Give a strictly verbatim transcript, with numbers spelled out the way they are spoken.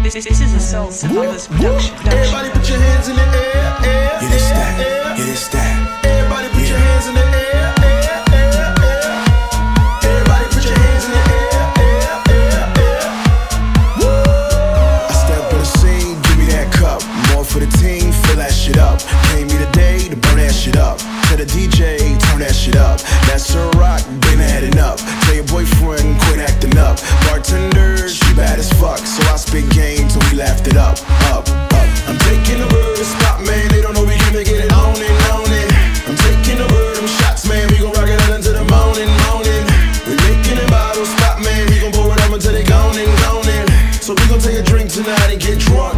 This, this is a Soul Survivors production. Everybody put your hands in the air, air, Yeah, this air, that, air. yeah, this that. Everybody put Yeah. your hands in the air, air, air, air. Everybody put your hands in the air, air, air, air. Woo! I step on the scene, give me that cup. More for the team, fill that shit up. Came me today to burn that shit up. Tell the D J, turn that shit up. That's a rock, been heading up. Tell your boyfriend, quit acting up. Bartender, she bad as fuck. So I spit game till we laughed it up, up, up. I'm taking the bird, stop man, they don't know we gonna get it on and on it. I'm taking the bird, them shots man, we gon' rock it out until the morning, morning. We making it bottles, stop man, we gon' pour it up until they gone and gone in. So we gon' take a drink tonight and get drunk.